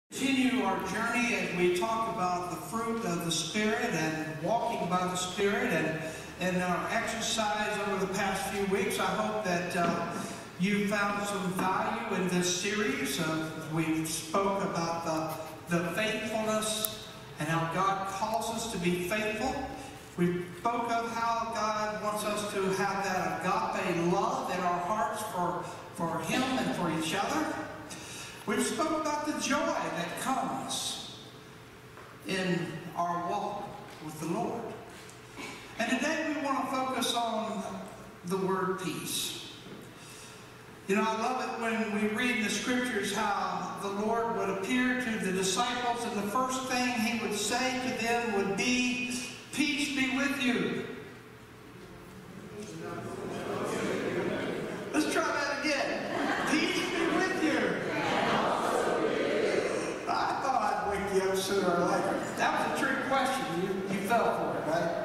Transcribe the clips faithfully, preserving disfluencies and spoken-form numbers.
Continue our journey as we talk about the fruit of the Spirit and walking by the Spirit, and in our exercise over the past few weeks, I hope that uh, you found some value in this series. Uh, we spoke about the, the faithfulness and how God calls us to be faithful. We spoke of how God wants us to have that agape love in our hearts for, for Him and for each other. We've spoken about the joy that comes in our walk with the Lord. And today we want to focus on the word peace. You know, I love it when we read in the scriptures how the Lord would appear to the disciples, and the first thing He would say to them would be, "Peace be with you." Let's try that again. Peace be with you. I thought I'd wake you up sooner or later. That was a trick question. You, you fell for it, right?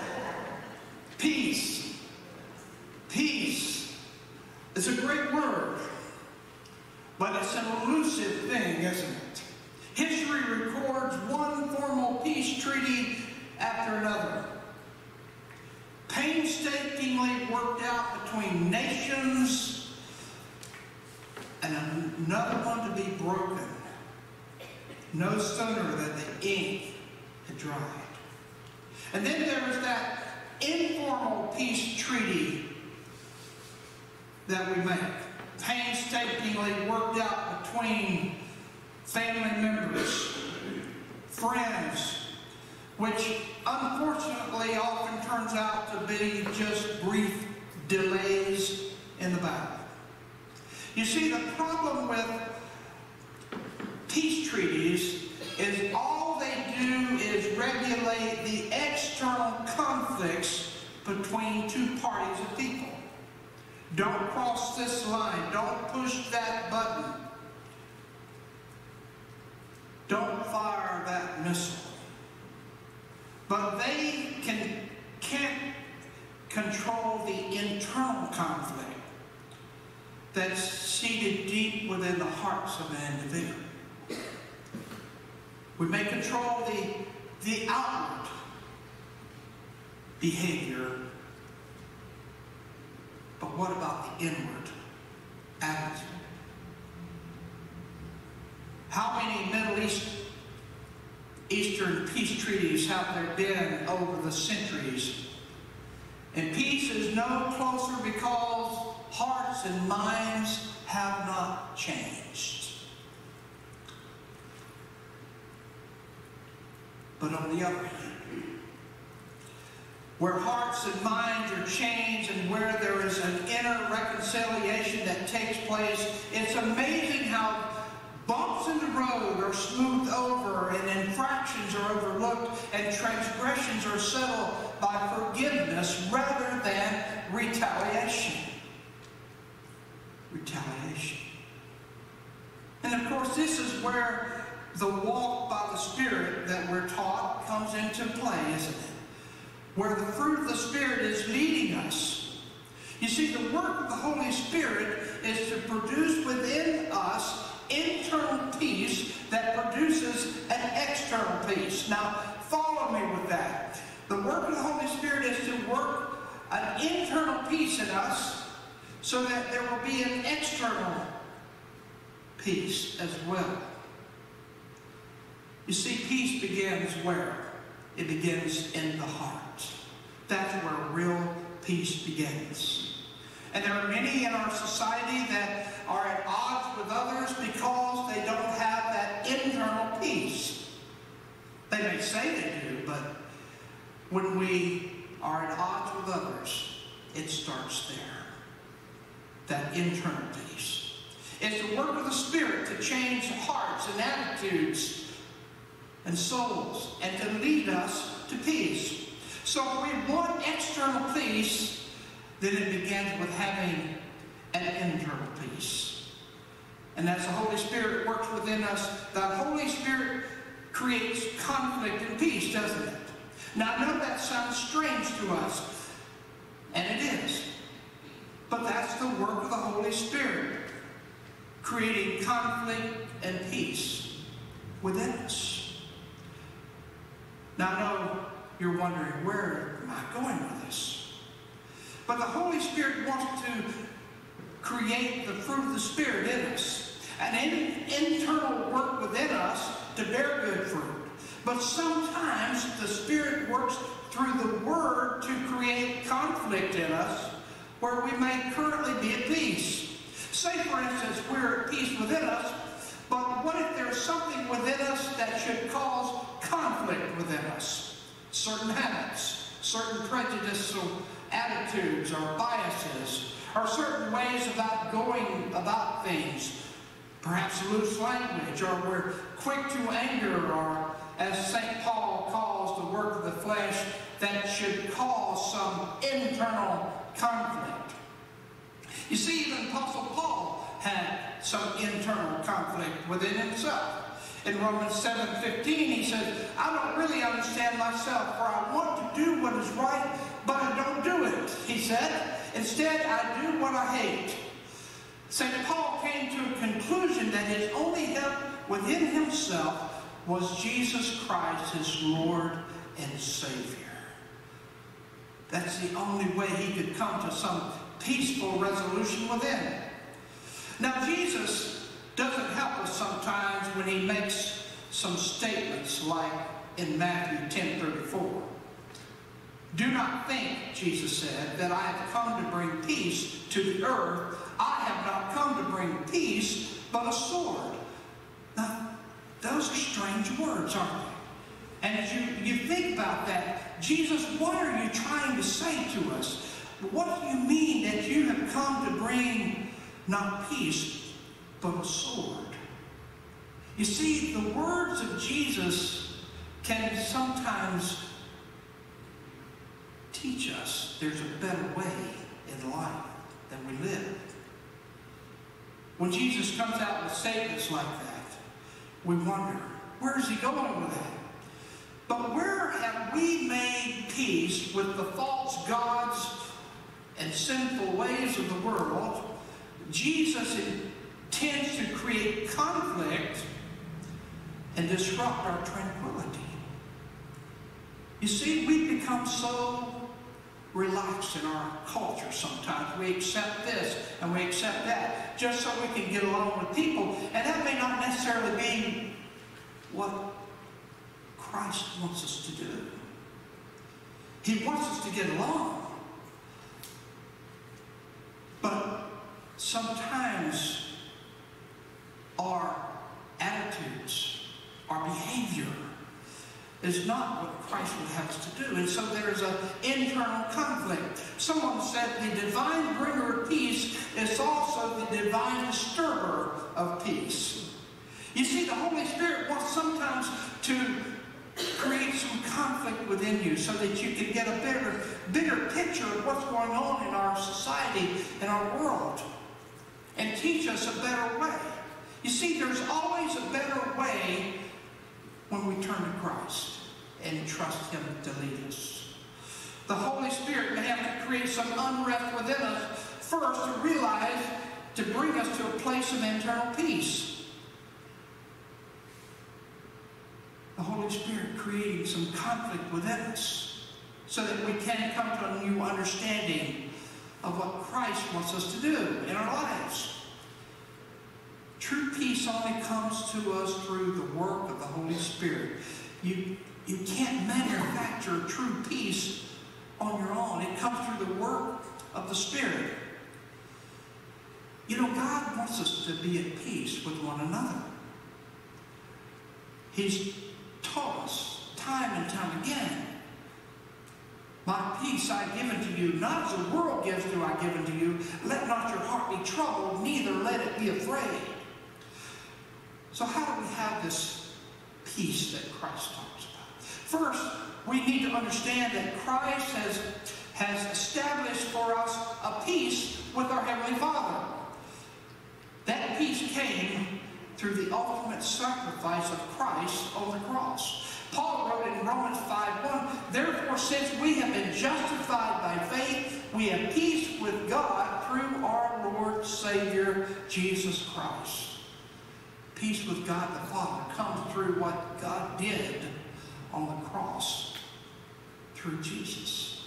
Peace. Peace. It's a great word, but it's an elusive thing, isn't it? History records one formal peace treaty after another, painstakingly worked out between nations, and another one to be broken no sooner than the ink had dried. And then there was that informal peace treaty that we make, painstakingly worked out between family members, friends, which unfortunately often turns out to be just brief delays in the battle. You see, the problem with peace treaties is all they do is regulate the external conflicts between two parties of people. Don't cross this line. Don't push that button. Don't fire that missile. But they can, can't control the internal conflict that's seated deep within the hearts of an individual. We may control the, the outward behavior, but what about the inward attitude? How many Middle East, Eastern peace treaties have there been over the centuries? And peace is no closer because hearts and minds have not changed. But on the other hand, where hearts and minds are changed and where there is an inner reconciliation that takes place, it's amazing how bumps in the road are smoothed over and infractions are overlooked and transgressions are settled by forgiveness rather than retaliation. Retaliation. And of course, this is where the walk by the Spirit that we're taught comes into play, isn't it? Where the fruit of the Spirit is leading us. You see, the work of the Holy Spirit is to produce within us internal peace that produces an external peace. Now, follow me with that. The work of the Holy Spirit is to work an internal peace in us so that there will be an external peace as well. You see, peace begins where? It begins in the heart. That's where real peace begins. And there are many in our society that are at odds with others because they don't have that internal peace. They may say they do, but when we are at odds with others, it starts there. That internal peace. It's the work of the Spirit to change hearts and attitudes and souls, and to lead us to peace. So if we want external peace, then it begins with having an internal peace. And as the Holy Spirit works within us, the Holy Spirit creates conflict and peace, doesn't it? Now, I know that sounds strange to us, and it is. But that's the work of the Holy Spirit, creating conflict and peace. within us. Now I know you're wondering, where am I going with this? But the Holy Spirit wants to create the fruit of the Spirit in us. An in, internal work within us to bear good fruit. But sometimes the Spirit works through the Word to create conflict in us where we may currently be at peace. Say, for instance, we're at peace within us, but what if there's something within us that should cause conflict within us? Certain habits, certain prejudicial attitudes or biases, or certain ways about going about things. Perhaps loose language, or we're quick to anger, or as Saint Paul calls the work of the flesh, that should cause some internal conflict. You see, even Apostle Paul had some internal conflict within himself. In Romans seven fifteen, he says, I don't really understand myself, for I want to do what is right, but I don't do it, he said. Instead, I do what I hate. Saint Paul came to a conclusion that his only help within himself was Jesus Christ, his Lord and Savior. That's the only way he could come to some peaceful resolution within. Now, Jesus doesn't help us sometimes when he makes some statements like in Matthew ten thirty-four. Do not think, Jesus said, that I have come to bring peace to the earth. I have not come to bring peace, but a sword. Now, those are strange words, aren't they? And as you, you think about that, Jesus, what are you trying to say to us? What do you mean that you have come to bring not peace, but a sword? You see, the words of Jesus can sometimes teach us there's a better way in life than we live. When Jesus comes out with statements like that, we wonder, where is he going with that? But where have we made peace with the false gods and sinful ways of the world? Jesus intends to create conflict and disrupt our tranquility. You see, we become so relaxed in our culture sometimes. We accept this and we accept that just so we can get along with people. And that may not necessarily be what Christ wants us to do. He wants us to get along. But sometimes our attitudes, our behavior, is not what Christ would have us to do. And so there's an internal conflict. Someone said the divine bringer of peace is also the divine disturber of peace. You see, the Holy Spirit wants sometimes to create some conflict within you so that you can get a bigger, bigger picture of what's going on in our society, in our world, and teach us a better way. You see, there's always a better way when we turn to Christ and trust him to lead us. The Holy Spirit may have to create some unrest within us first to realize, to bring us to a place of internal peace. The Holy Spirit creating some conflict within us so that we can come to a new understanding of what Christ wants us to do in our lives. True peace only comes to us through the work of the Holy Spirit. You, you can't manufacture true peace on your own. It comes through the work of the Spirit. You know, God wants us to be at peace with one another. He's taught us time and time again, my peace I give unto you, not as the world gives do I give unto you. Let not your heart be troubled, neither let it be afraid. So how do we have this peace that Christ talks about? First, we need to understand that Christ has, has established for us a peace with our Heavenly Father. That peace came through the ultimate sacrifice of Christ on the cross. Paul wrote in Romans five one, therefore, since we have been justified by faith, we have peace with God through our Lord Savior, Jesus Christ. peace with God the Father comes through what God did on the cross through Jesus.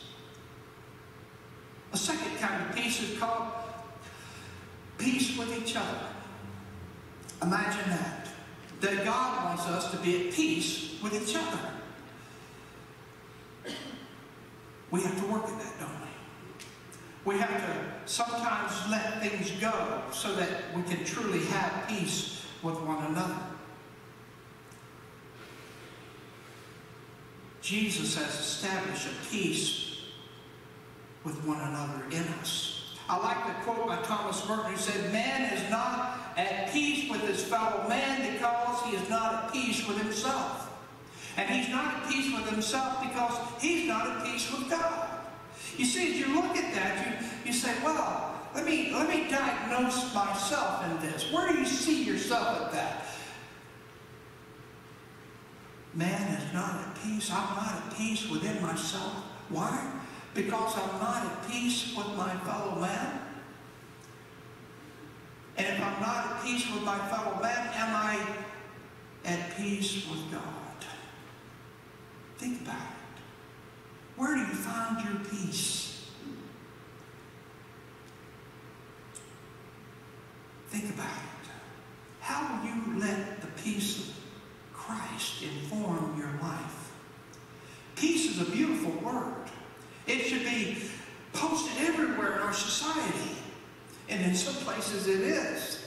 A second kind of peace is called peace with each other. Imagine that. That God wants us to be at peace with each other. We have to work at that, don't we? We have to sometimes let things go so that we can truly have peace with one another. Jesus has established a peace with one another in us. I like the quote by Thomas Merton who said, "Man is not at peace with his fellow man because he is not at peace with himself. And he's not at peace with himself because he's not at peace with God." You see, as you look at that, you, you say, well, let me, let me diagnose myself in this. Where do you see yourself at that? Man is not at peace. I'm not at peace within myself. Why? Because I'm not at peace with my fellow man. And if I'm not at peace with my fellow man, am I at peace with God? Think about it. Where do you find your peace? Think about it. How will you let the peace of Christ inform your life? Peace is a beautiful word. It should be posted everywhere in our society. And in some places it is.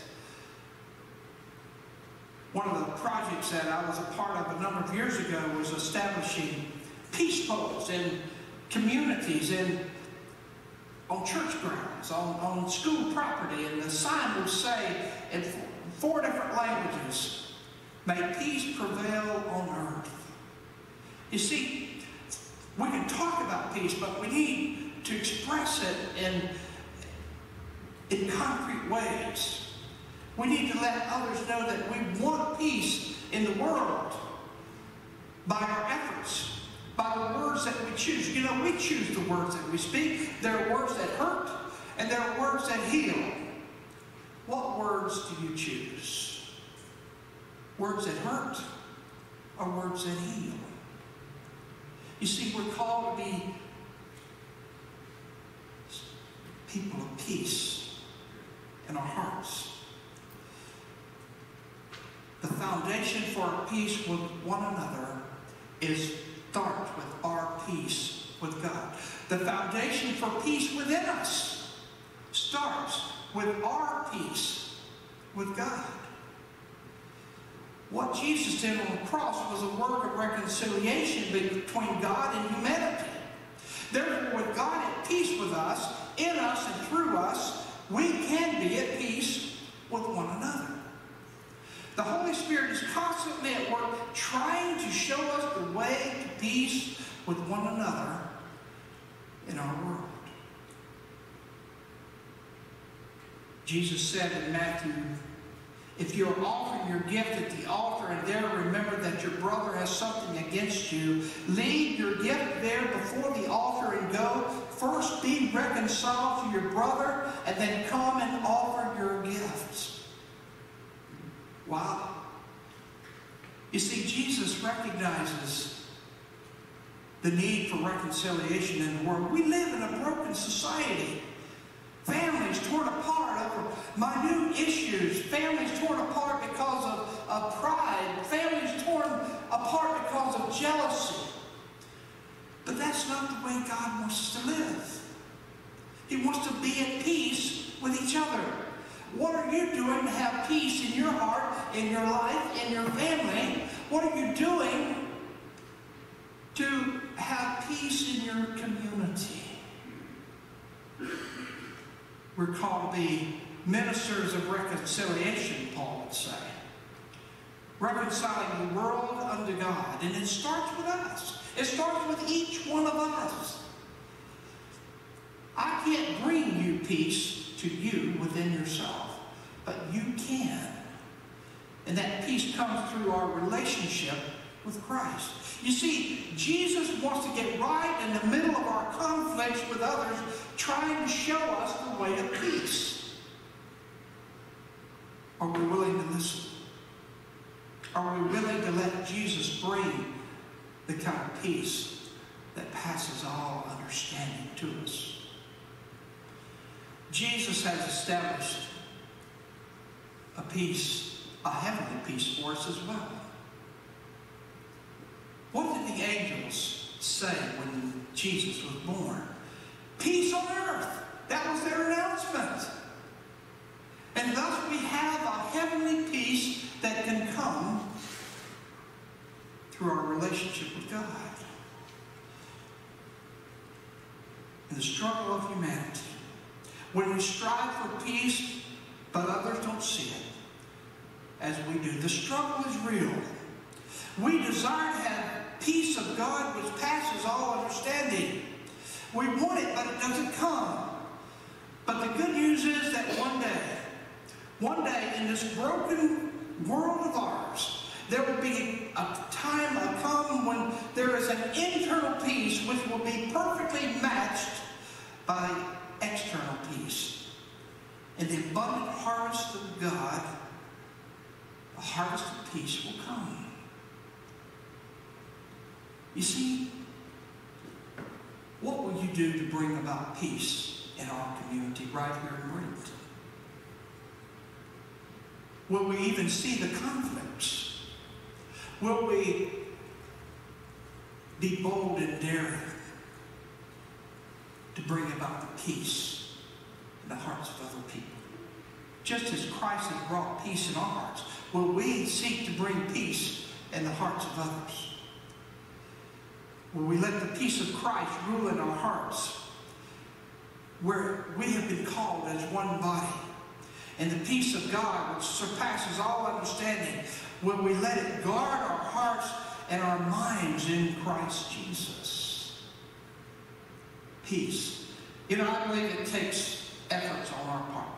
One of the projects that I was a part of a number of years ago was establishing peace poles in communities, in, on church grounds, on, on school property. And the sign would say in four different languages, "May peace prevail on earth." You see, we can talk about peace, but we need to express it in, in concrete ways. We need to let others know that we want peace in the world by our efforts, by the words that we choose. You know, we choose the words that we speak. There are words that hurt, and there are words that heal. What words do you choose? Words that hurt or words that heal? You see, we're called to be people of peace in our hearts. The foundation for our peace with one another is start with our peace with God. The foundation for peace within us starts with our peace with God. What Jesus did on the cross was a work of reconciliation between God and humanity. Therefore, with God at peace with us, in us and through us, we can be at peace with one another. The Holy Spirit is constantly at work trying to show us the way to peace with one another in our world. Jesus said in Matthew, "If you are offering your gift at the altar and there remember that your brother has something against you, leave your gift there before the altar and go. First be reconciled to your brother and then come and offer your gifts." Wow. You see, Jesus recognizes the need for reconciliation in the world. We live in a broken society. Families torn apart over minute issues. Families torn apart because of, of pride. Families torn apart because of jealousy. But that's not the way God wants us to live. He wants to be at peace with each other. What are you doing to have peace in your heart, in your life, in your family? What are you doing to have peace in your community? We're called to be ministers of reconciliation, Paul would say. Reconciling the world unto God. And it starts with us. It starts with each one of us. I can't bring you peace to you within yourself, but you can. And that peace comes through our relationship with Christ. You see, Jesus wants to get right in the middle of our conflicts with others, trying to show us the way of peace. Are we willing to listen? Are we willing to let Jesus bring the kind of peace that passes all understanding to us? Jesus has established a peace, a heavenly peace for us as well. What did the angels say when Jesus was born? Peace on earth. That was their announcement. And thus we have a heavenly peace that can come through our relationship with God. In the struggle of humanity, when we strive for peace, but others don't see it as we do, the struggle is real. We desire to have peace of God which passes all understanding. We want it, but it doesn't come. But the good news is that one day, one day in this broken world of ours, there will be a time will come when there is an internal peace which will be perfectly matched by external peace. And the abundant harvest of God, the harvest of peace will come. You see, what will you do to bring about peace in our community right here in Bradenton? Will we even see the conflicts? Will we be bold and daring to bring about the peace in the hearts of other people? Just as Christ has brought peace in our hearts, will we seek to bring peace in the hearts of others? Will we let the peace of Christ rule in our hearts, where we have been called as one body? And the peace of God, which surpasses all understanding, will we let it guard our hearts and our minds in Christ Jesus? Peace. You know, I believe it takes efforts on our part.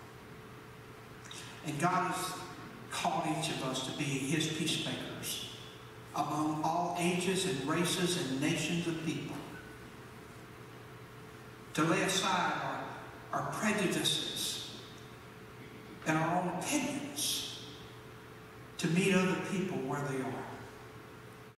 And God has called each of us to be His peacemakers among all ages and races and nations of people. To lay aside our, our prejudices and our own opinions to meet other people where they are.